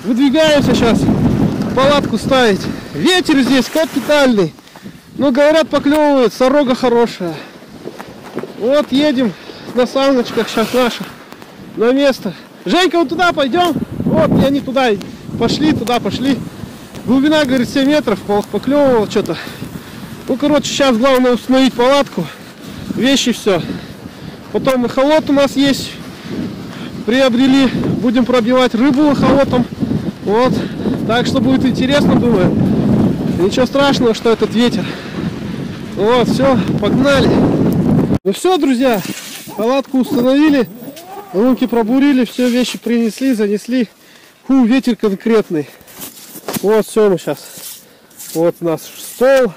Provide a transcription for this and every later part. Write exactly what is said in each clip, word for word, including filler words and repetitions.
Выдвигаемся сейчас палатку ставить. Ветер здесь капитальный. Но говорят, поклевывает, сорога хорошая. Вот едем на саночках сейчас наших на место. Женька, вот туда пойдем. Вот, и они туда пошли, туда пошли. Глубина, говорит, семь метров, поклевывал что-то. Ну, короче, сейчас главное установить палатку. Вещи, все. Потом эхолот у нас есть. Приобрели. Будем пробивать рыбу эхолотом. Вот. Так что будет интересно, думаю. Ничего страшного, что этот ветер. Вот, все, погнали. Ну все, друзья, палатку установили, лунки пробурили, все, вещи принесли, занесли. Фу, ветер конкретный. Вот, все, мы сейчас. Вот у нас стол.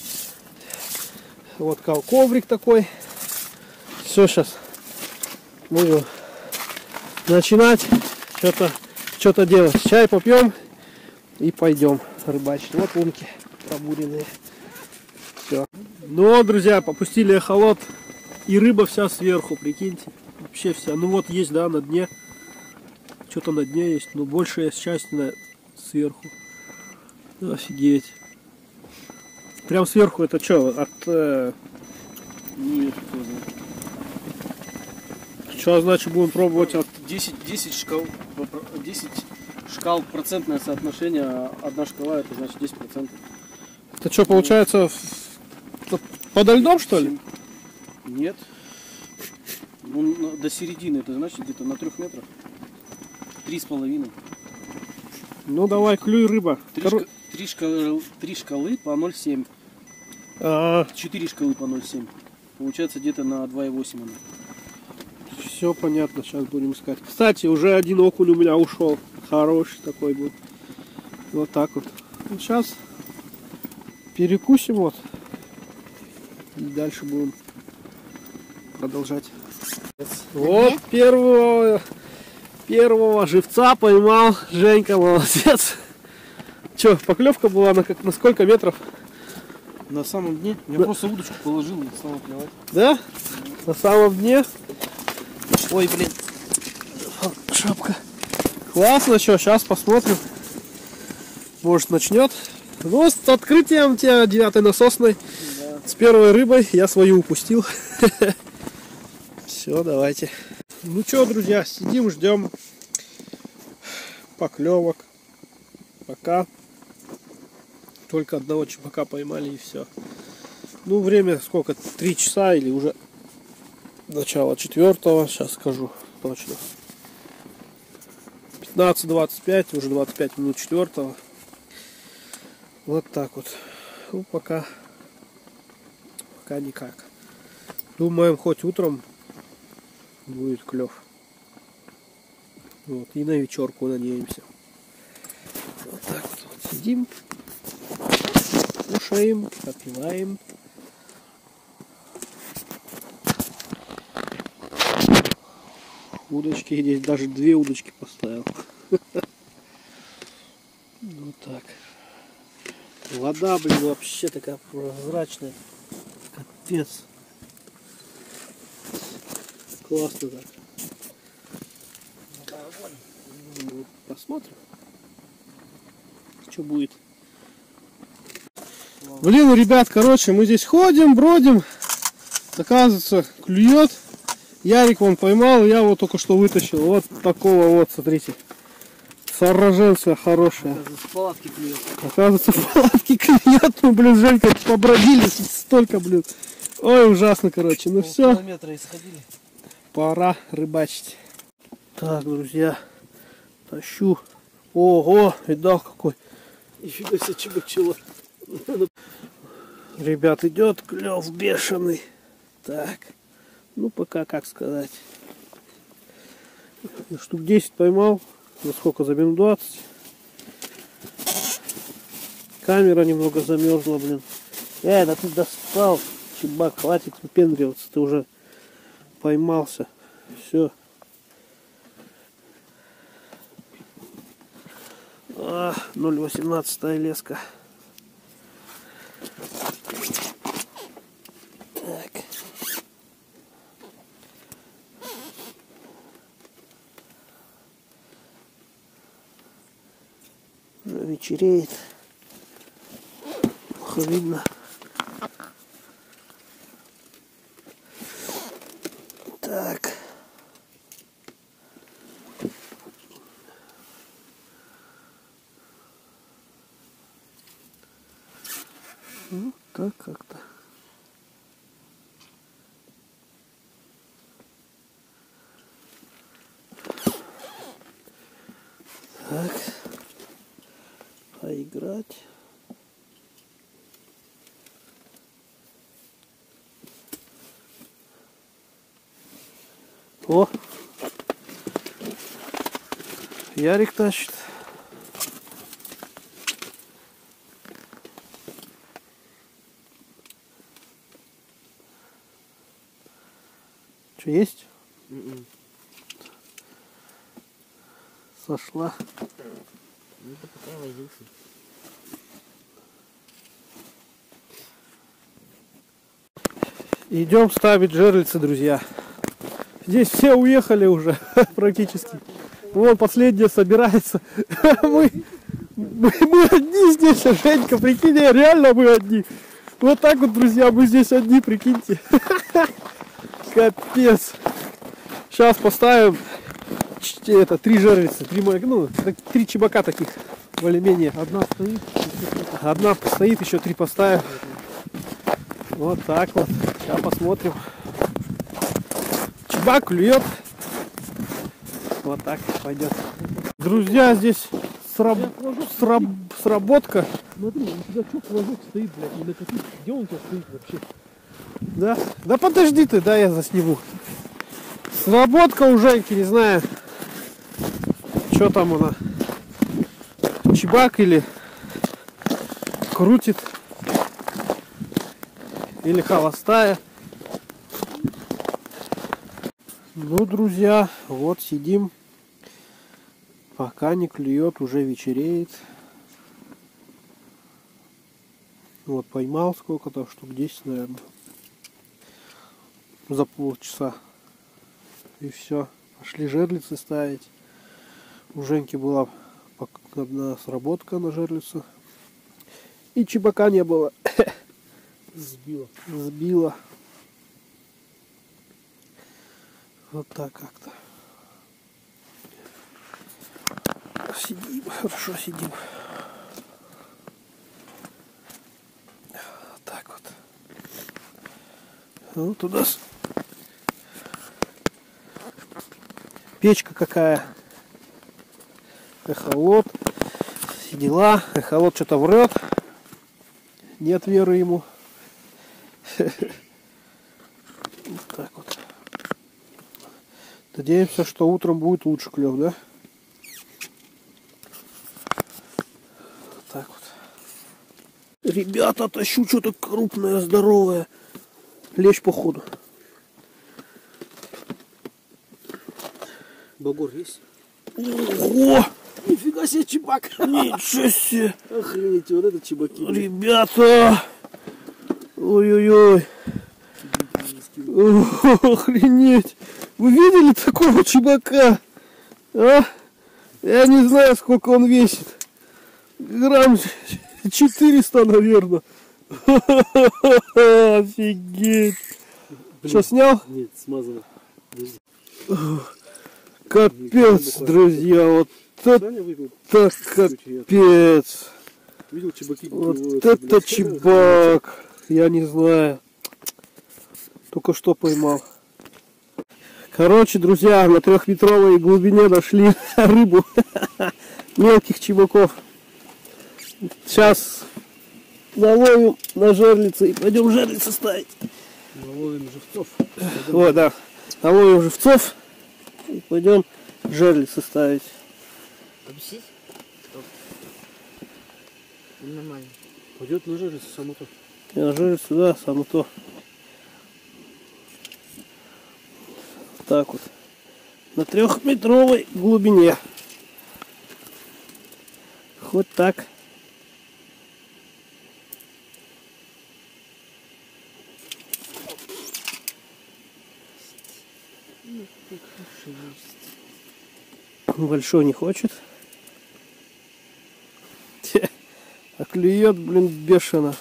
Вот коврик такой. Все, сейчас будем начинать что-то что-то делать. Чай попьем и пойдем рыбачить. Вот лунки пробуренные. Все. Ну, друзья, попустили эхолот. И рыба вся сверху, прикиньте. Вообще вся. Ну вот есть, да, на дне. Что-то на дне есть. Но большая часть на сверху. Офигеть. Прям сверху это что? От... Э... Нет, что значит будем пробовать от... десять, десять шкал. десять шкал процентное соотношение. А одна шкала это значит десять процентов. Это что, получается подо льдом, что ли? Нет. Ну, до середины, это значит где-то на трех метрах. Три с половиной. Ну давай, клюй, рыба. Три, Кор... шка... три, шкалы... три шкалы по ноль семь. А... Четыре шкалы по ноль семь. Получается где-то на два и восемь она. Все понятно, сейчас будем искать. Кстати, уже один окунь у меня ушел. Хороший такой был. Вот так вот. Ну, сейчас перекусим вот. И дальше будем продолжать. Вот первого первого живца поймал Женька, молодец. Че, поклевка была на как на сколько метров? На самом дне. Я да. просто удочку положил и стал клевать. Да? На самом дне. Ой, блин. Шапка. Классно, что, сейчас посмотрим. Может начнет. Ну, с открытием тебя девятой насосной. Да. С первой рыбой я свою упустил. Все, давайте. Ну что, друзья, сидим, ждем поклевок. Пока. Только одного чебака поймали и все. Ну, время сколько? Три часа или уже начало четвертого. Сейчас скажу точно. пятнадцать двадцать пять, уже двадцать пять минут четвертого. Вот так вот. Ну, пока, пока никак. Думаем, хоть утром будет клев. Вот, и на вечерку надеемся. Вот так вот, вот сидим, кушаем, попиваем. Удочки здесь, даже две удочки поставил. Вот так. Вода, блин, вообще такая прозрачная. Капец. Классно так. Ну, посмотрим, что будет. Блин, ребят, короче, мы здесь ходим, бродим. Оказывается, клюет. Ярик вон поймал, я вот только что вытащил. Вот такого вот, смотрите. Сороженция хорошая. Оказывается, в палатке клюет. Оказывается, в палатке клюет. Ну, блин, Женька, побродили столько, блин. Ой, ужасно, короче. Ну все. Исходили. Пора рыбачить. Так, друзья, тащу. Ого, видал какой. Нифига себе чебачило. Ребят, идет клев бешеный. Так, ну пока, как сказать. Штук десять поймал. За сколько? За минут двадцать. Камера немного замерзла, блин. Э, да ты достал, чебак, хватит выпендриваться, ты уже поймался. Все. А, ноль восемнадцать леска. Так. Уже вечереет. Плохо видно. Так. Ну, так как-то. Так. Поиграть. О! Ярик тащит. Что, есть? Mm-mm. Сошла. Ну, это пока возился. Идем ставить жерлицы, друзья. Здесь все уехали уже практически. Вон последняя собирается. Мы, мы, мы одни здесь, а Женька, прикинь, реально мы одни. Вот так вот, друзья, мы здесь одни, прикиньте. Капец. Сейчас поставим это, три жерлицы, три, ну, три чебака таких, более-менее. Одна стоит. Одна стоит, еще три поставим. Вот так вот. Сейчас посмотрим. Чебак клюет. Вот так пойдет. Друзья, здесь сраб... сраб... сработка. Смотри, у тебя что флажок стоит, блядь, и на каких... Где он у тебя стоит вообще? Да? Да подожди ты, да, я засниму. Сработка у Женьки, не знаю. Что там она? Чебак или крутит. Или холостая. Ну, друзья, вот сидим. Пока не клюет, уже вечереет. Вот поймал сколько-то, штук десять, наверное. За полчаса. И все. Пошли жерлицы ставить. У Женьки была одна сработка на жерлицу. И чебака не было. Сбила. Сбила. Вот так как-то. Сидим, хорошо сидим. Вот так вот. Вот у нас печка какая. Эхолот. Все дела. Эхолот что-то врет. Нет веры ему. Вот так вот. Надеемся, что утром будет лучше клев, да? Вот так вот. Ребята, тащу что-то крупное, здоровое. Лещ походу. Багор есть? О! Нифига себе чебак! Ничего себе! Охренеть, вот это чебаки. Ребята! Ой-ой-ой! Охренеть! Вы видели такого чебака? А? Я не знаю, сколько он весит. Грамм четыреста, наверное. Офигеть! Что, снял? Нет, смазано. Капец, друзья, вот это капец. Видел чебаки? Вот это чебак. Я не знаю. Только что поймал. Короче, друзья, на трехметровой глубине нашли рыбу. Мелких чебаков. Сейчас наловим на жерлицы и пойдем жерлицы ставить. Наловим живцов. О, да. Наловим живцов и пойдем жерлицы ставить. Объяснить? Нормально. Пойдет на жерлицу, само то. На жерлицу, да, само то. Так вот. На трехметровой глубине. Хоть так. Большой не хочет. А клюет, блин, бешено.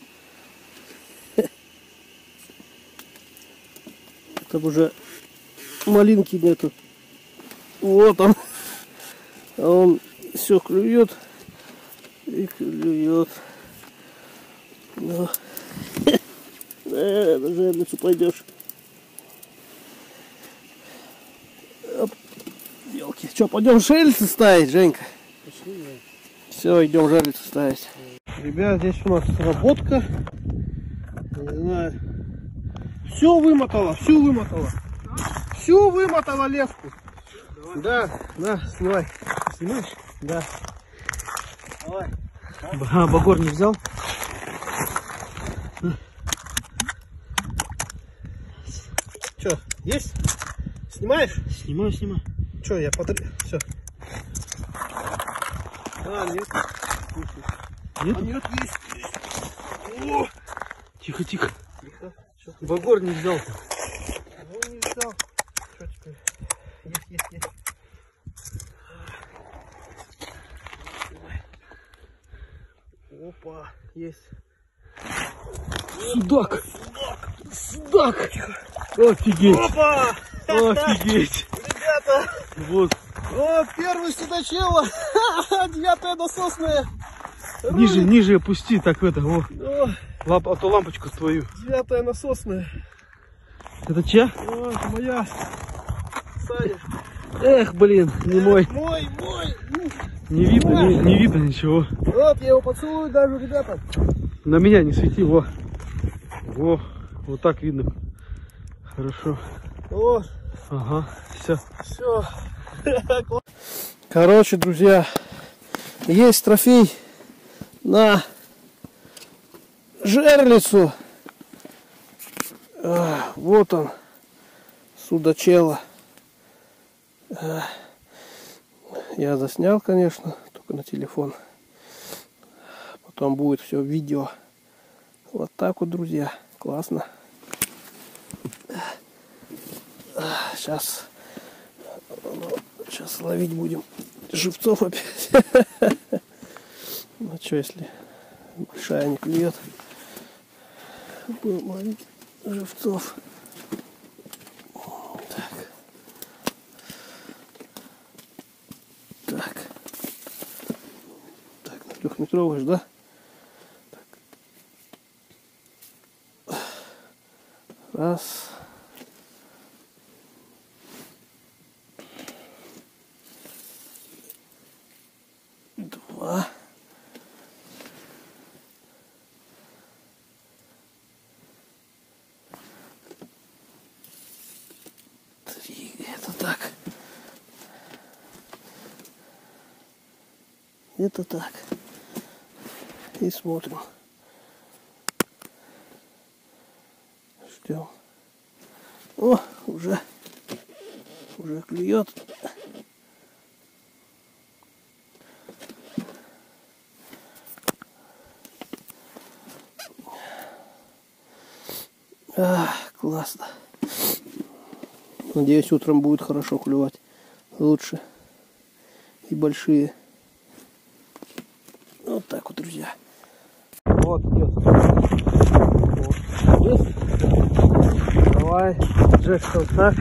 Там уже малинки нету. Вот он. А он все клюет и клюет. Ну. Э, на жерлицу пойдешь. Елки. Че, пойдем жерлицу ставить, Женька? Пошли, да. Все, идем жерлицу ставить. Ребят, здесь у нас работка. Не знаю. Все вымотала, всю вымотала. Всю вымотала леску. Давай. Да, на, снимай. Снимаешь? Да. Давай. А, багор не взял? Че, есть? Снимаешь? Снимаю, снимаю. Че, я под... Все. А, нет. Нет? А, нет, есть, есть. О! Тихо, тихо. Тихо. Че? Багор не взял. Ну, не взял. Что теперь? Есть, есть, есть. Опа, есть. Судак. Судак. Офигеть. Опа! Офигеть. Ребята! Вот. О, первый судачело. Девятая насосная. Ниже, ниже опусти, так это. О. О, Лап, а то лампочку твою. девятая насосная. Это чья? О, это моя. Саня. Эх, блин, не мой. Мой, мой. Не видно, не, не видно ничего. Вот, я его поцелую даже, ребята. На меня не свети, во. Во, вот так видно. Хорошо. О, Ага, все. все. Короче, друзья, есть трофей на жерлицу. А, вот он, судачело. А, я заснял, конечно, только на телефон. Потом будет все в видео. Вот так вот, друзья. Классно. Сейчас, сейчас ловить будем живцов опять. Ну что, если большая не клюет, будем ловить живцов. Так. Так. Так, на трехметровый же, да? Так. Раз. Два. Три. Это так. Это так. И смотрим. Ждем. О, уже, уже клюет. А, классно. Надеюсь, утром будет хорошо клювать. Лучше. И большие. Вот так вот, друзья. Вот идет. Вот. Есть? Давай. Джек, вот так.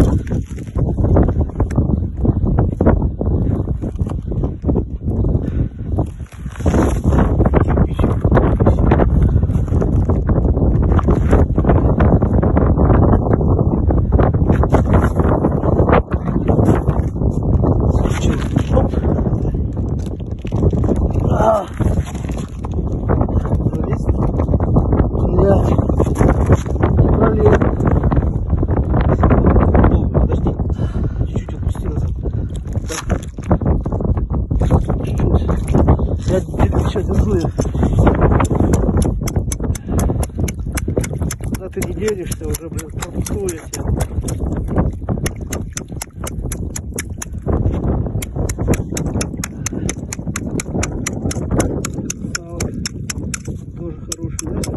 Куда ты не денешься, уже, блин, пропускаю я тебя. Сало тоже хороший, да?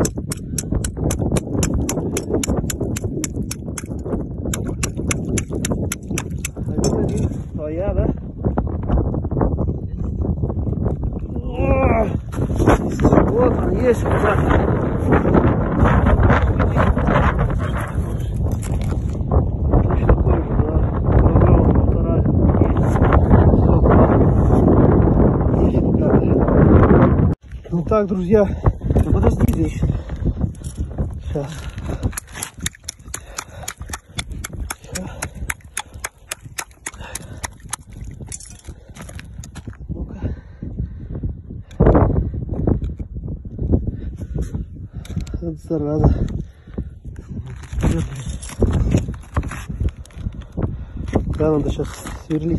Один-один, твоя, да? О! Вот он есть. Ну так, друзья, ну подожди здесь. Сейчас. Сейчас. Ну-ка. Вот зараза. Да, надо сейчас сверлить.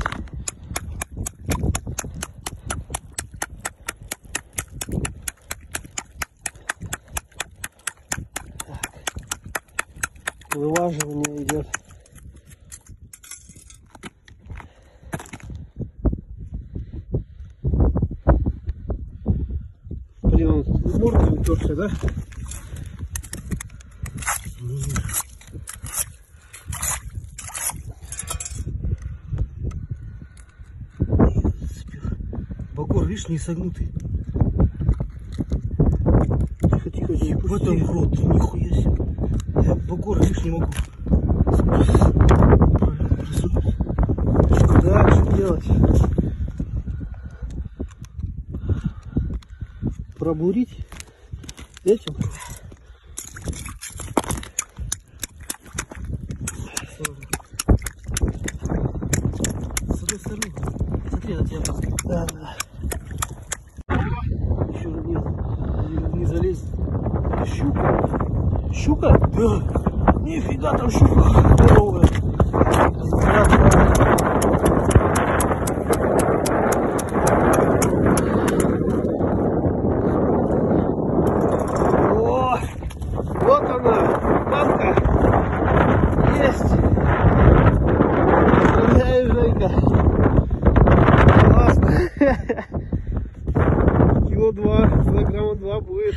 Вылаживание идет. Блин, он мордой уперся, да? Багор, видишь, не согнутый. Тихо, тихо, тихо. В этом рот, нихуя себе. Я багор, видишь, не могу. Дальше делать. Пробурить этим. С одной стороны. Смотри, на тебя. Да, да. Еще нет. Не, не залезет. Щука. Щука? Да. Нифига там щука здоровая. О, вот она, банка. Есть. Поздравляю, Женька. Классно. Кило два, килограмма два будет.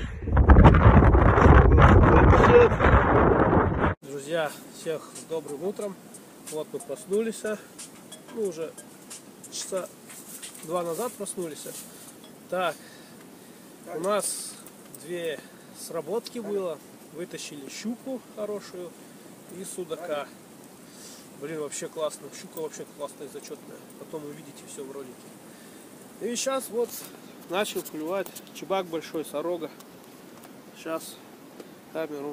Друзья, всех с добрым утром. Вот мы проснулись. Ну, уже часа два назад проснулись. Так, у нас две сработки было. Вытащили щуку хорошую и судака. Блин, вообще классно. Щука вообще классная, зачетная. Потом увидите все в ролике. И сейчас вот начал клевать чебак большой, сорога. Сейчас камеру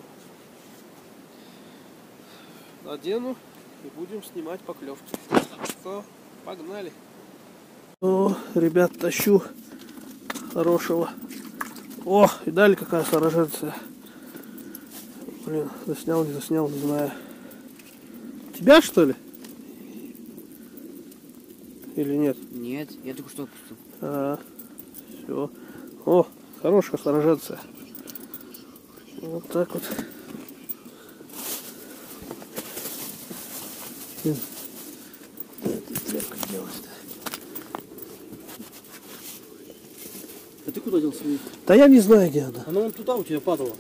надену и будем снимать поклевки. Так что погнали. О, ребят, тащу хорошего. О, и дали какая сороженция. Блин, заснял, не заснял, не знаю. Тебя, что ли? Или нет? Нет, я только что опустил. А, все. О, хорошая сороженция. Вот так вот. Блин. Это тряпка делась-то. А ты куда делся? Да я не знаю, где она. Она вон туда у тебя падала.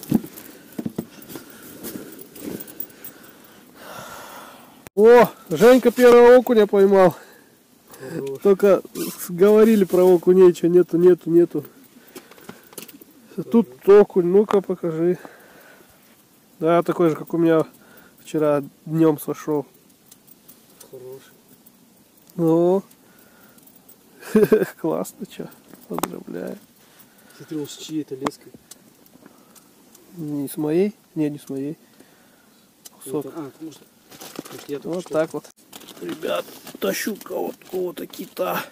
О, Женька первого окуня поймал. Хорош. Только говорили про окуней, что нету, нету, нету. Тут окунь, ну-ка покажи. Да, такой же, как у меня вчера днем сошел. Хороший. Ну, классно, что, поздравляю. Смотри, он с чьей-то леской. Не с моей? Не, не с моей. Кусок. Это, а, потому что я Вот что... так вот. Ребят, тащу кого-то, кого-то кита.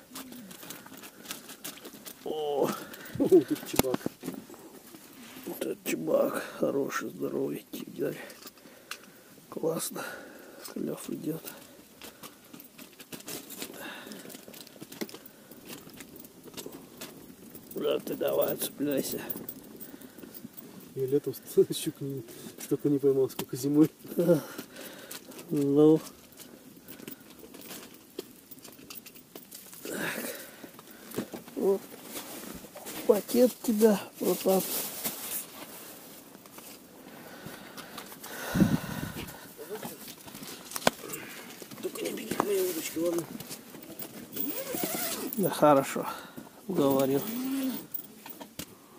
О, О, тут чебак. вот этот чебак хороший, здоровый, тигель. Классно. Клев идет. Да ты давай, цепляйся. Я летом щук не, столько не поймал, сколько зимой. Ну. Вот. Пакет тебя вот так. Только не беги к моей удочке, ладно? Да хорошо, говорил.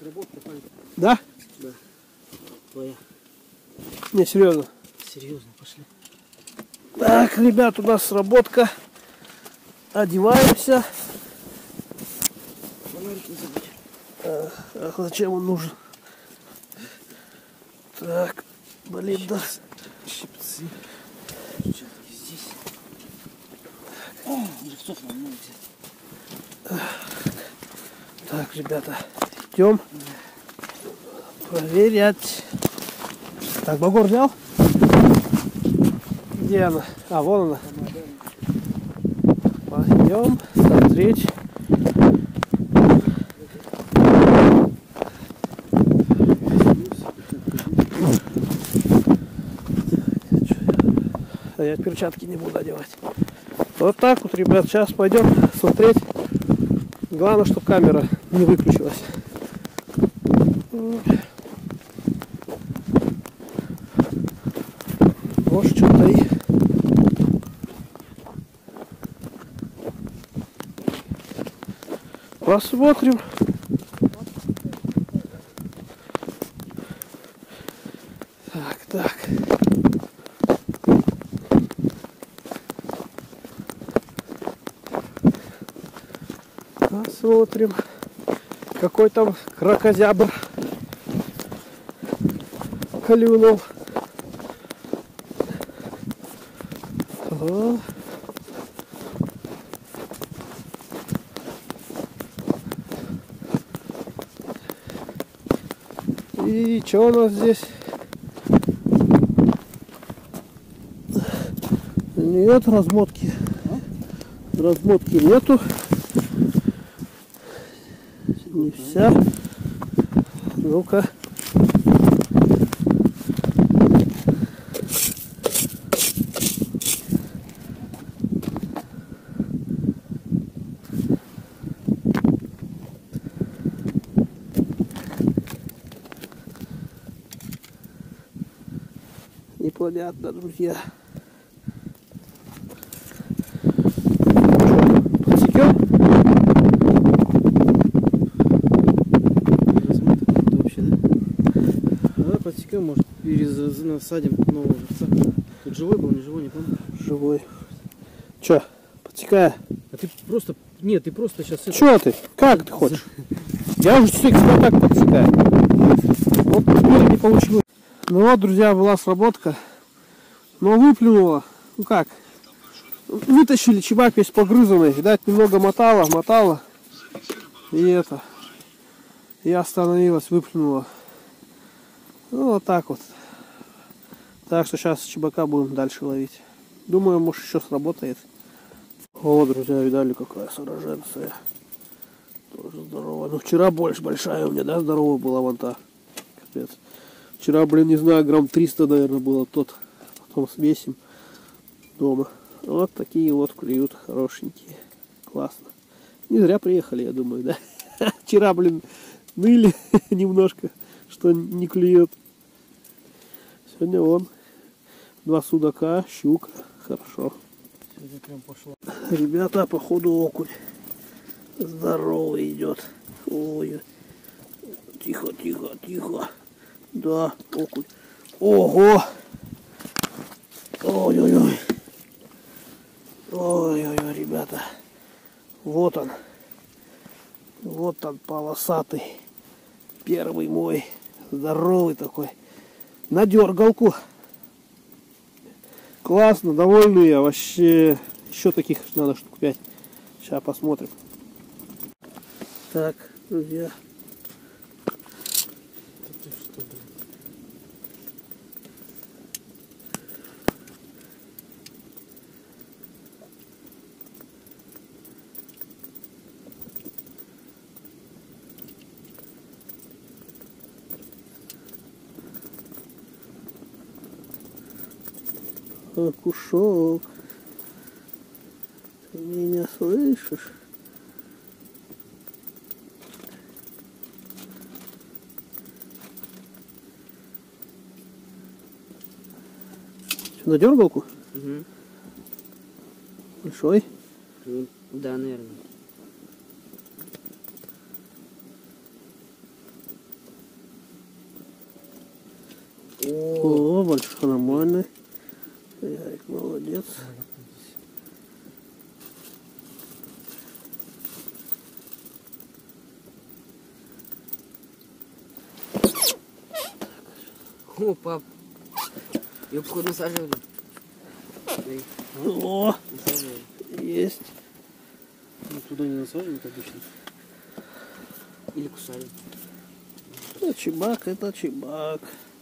Работа, Панька. Да? Да. Твоя. Не, серьезно. Серьезно, пошли. Так, ребят, у нас сработка. Одеваемся. Фонарик не забудь. А, ах, зачем он нужен? Так, блин, да. Щипцы. Здесь. О, живцов нам надо взять. Так, ребята, идем проверять. Так, багор взял? Где она? А, вон она. Пойдем смотреть. А я перчатки не буду одевать. Вот так вот, ребят, сейчас пойдем смотреть. Главное, чтобы камера не выключилась. Может, что-то и... Посмотрим. Так, так. Посмотрим. Какой там кракозябр клюнул. О. И что у нас здесь? Нет размотки. Размотки нету. Не вся. Ну-ка. Непонятно, друзья. Подсекем? Вообще, да? Давай подсекем, может, пересадим нового живца. Тут живой был, не живой, не помню. Живой. Че, подсекая? А ты просто... Нет, ты просто сейчас... Че ты? Как ты хочешь? Я уже всегда так подсекаю. Вот теперь не получилось. Ну вот, друзья, была сработка. Но выплюнула. Ну как? Вытащили чебак весь погрызанный. Видать, немного мотала, мотала. И это. И остановилась, выплюнула. Ну вот так вот. Так что сейчас чебака будем дальше ловить. Думаю, может, еще сработает. О, друзья, видали, какая сороженция. Тоже здоровая. Ну вчера больше большая у меня, да, здоровая была вон та. Капец. Вчера, блин, не знаю, грамм триста, наверное, было тот. Потом смесим дома. Вот такие вот клюют хорошенькие. Классно. Не зря приехали, я думаю, да? Вчера, блин, ныли немножко, что не клюет. Сегодня вон два судака, щука. Хорошо. Сегодня прям пошло. Ребята, походу окунь. Здоровый идет. Ой. Тихо, тихо, тихо. Да, окунь. Ого! Ой-ой-ой. Ой-ой-ой, ребята. Вот он. Вот он, полосатый. Первый мой. Здоровый такой. На дергалку. Классно, довольный я. Вообще, еще таких надо штук пять. Сейчас посмотрим. Так, друзья. Ты что, блин? Окушок. Ты меня слышишь? Что, на дергалку? Угу. Большой? Ну, да, наверное. большой, нормальный. Ярик, молодец. О, пап. Я походу насаживали. О, есть. Ну, туда не насаживают обычно. Или кусали. Это чебак, это чебак.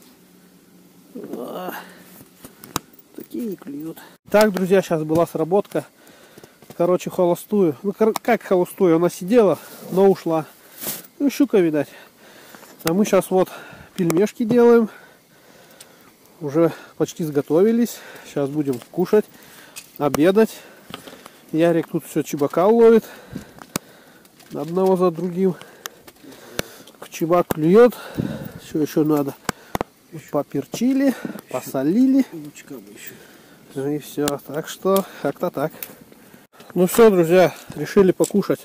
А, такие не клюют. Так, друзья, сейчас была сработка. Короче, холостую. Ну, как холостую? Она сидела, но ушла. Ну, щука, видать. А мы сейчас вот пельмешки делаем. Уже почти сготовились. Сейчас будем кушать, обедать. Ярик тут все чебака ловит. Одного за другим. Чебак клюет. Все еще надо. Поперчили, посолили. Ну и все. Так что как-то так. Ну все, друзья, решили покушать.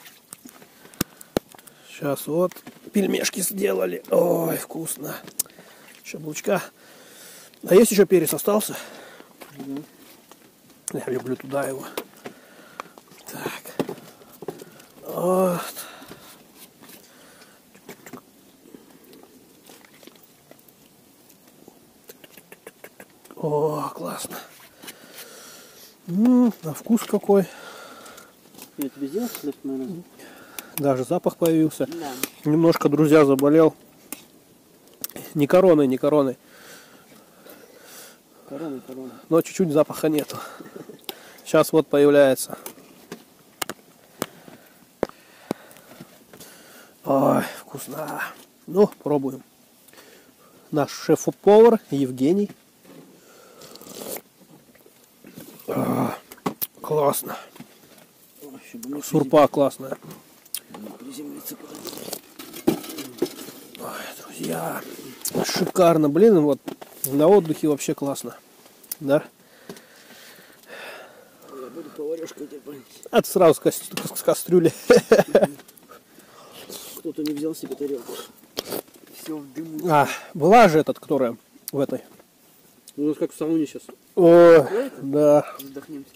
Сейчас вот пельмешки сделали. Ой, вкусно. Шаблучка. А есть еще перец остался? Да. Я люблю туда его. Так. Вот. О, классно. М-м, а вкус какой. Я тебе сделал хлеб, наверное? Даже запах появился. Да. Немножко, друзья, заболел. Не короной, не короной. Корона, корона. Но чуть-чуть запаха нету. Сейчас вот появляется. Ой, вкусно. Ну, пробуем. Наш шеф-повар Евгений. А, классно. Сурпа классная. Ой, друзья, шикарно, блин, вот на отдыхе вообще классно, да? Я буду поварешкой теперь. А ты сразу с, ка- с кастрюли. Кто-то не взял себе тарелку. Все в дыму. А, была же этот, которая в этой. У нас как в сауне сейчас. Ой, да. Задохнемся.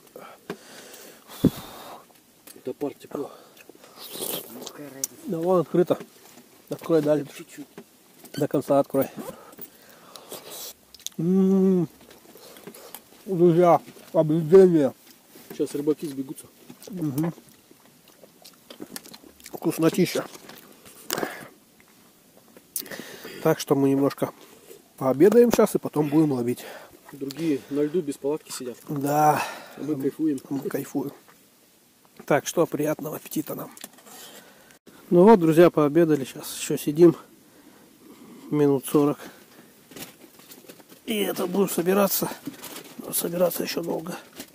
Это пар тепло. Ну, какая разница? Да вон открыто. Открой дальше. Чуть-чуть. До конца открой. М-м-м. Друзья, объедение. Сейчас рыбаки сбегутся. Угу. Вкуснотища. Так что мы немножко пообедаем сейчас и потом будем ловить. Другие на льду без палатки сидят. Да, А мы кайфуем. мы кайфуем. Так что приятного аппетита нам. Ну вот, друзья, пообедали. Сейчас еще сидим минут сорок. И это будем собираться. Но собираться еще долго.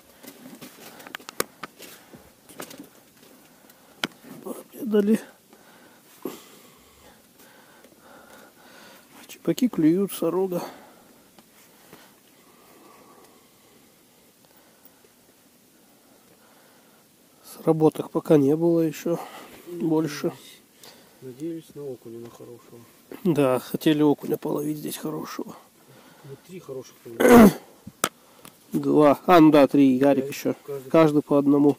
Пообедали. Чебаки клюют, сорога. Сработок пока не было еще больше. Надеюсь на окуня, на хорошего. Да, хотели окуня половить здесь хорошего. Вот три хороших половили. Два. А, ну да, три. Ярик Да, еще. каждый. Каждый по одному.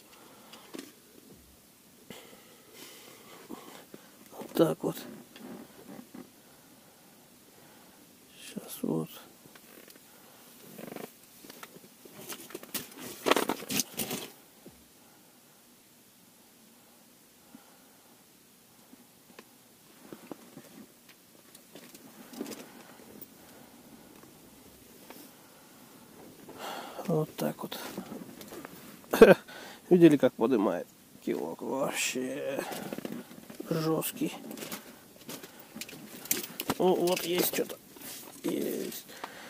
Вот так вот. Сейчас вот. Вот так вот. Видели, как поднимает килок? Вообще жесткий. О, вот есть что-то. Есть.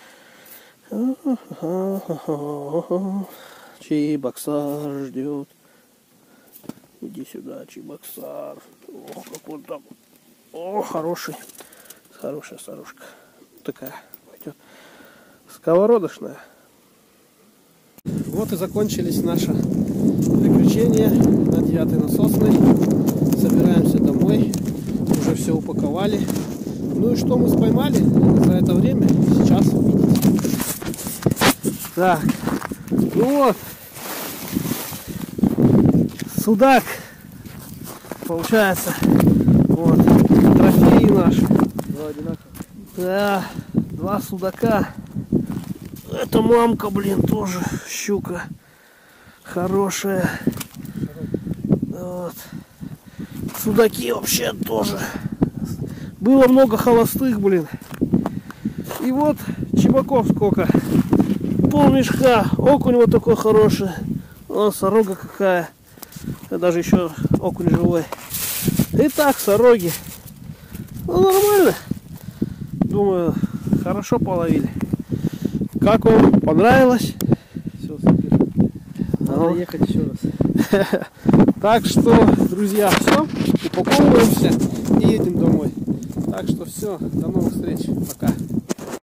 Чебоксар ждет. Иди сюда, Чебоксар. О, как он там. О, хороший. Хорошая старушка. Такая пойдет. Сковородочная. Вот и закончились наши приключения на девятой насосной. Собираемся домой. Уже все упаковали. Ну и что мы споймали за это время, сейчас увидите. Так, ну вот, судак, получается, вот, трофеи наши. Два одинаковых. Да, два судака. Это мамка, блин, тоже щука хорошая. Вот. Судаки вообще тоже. Было много холостых, блин. И вот чебаков сколько. Пол мешка. Окунь вот такой хороший. О, сорога какая. Это даже еще окунь живой. И так, сороги. Ну, нормально. Думаю, хорошо половили. Как вам? Понравилось? Все, супер. Надо Ну. ехать еще раз. Так что, друзья, все. Упаковываемся и едем домой. Так что все. До новых встреч. Пока.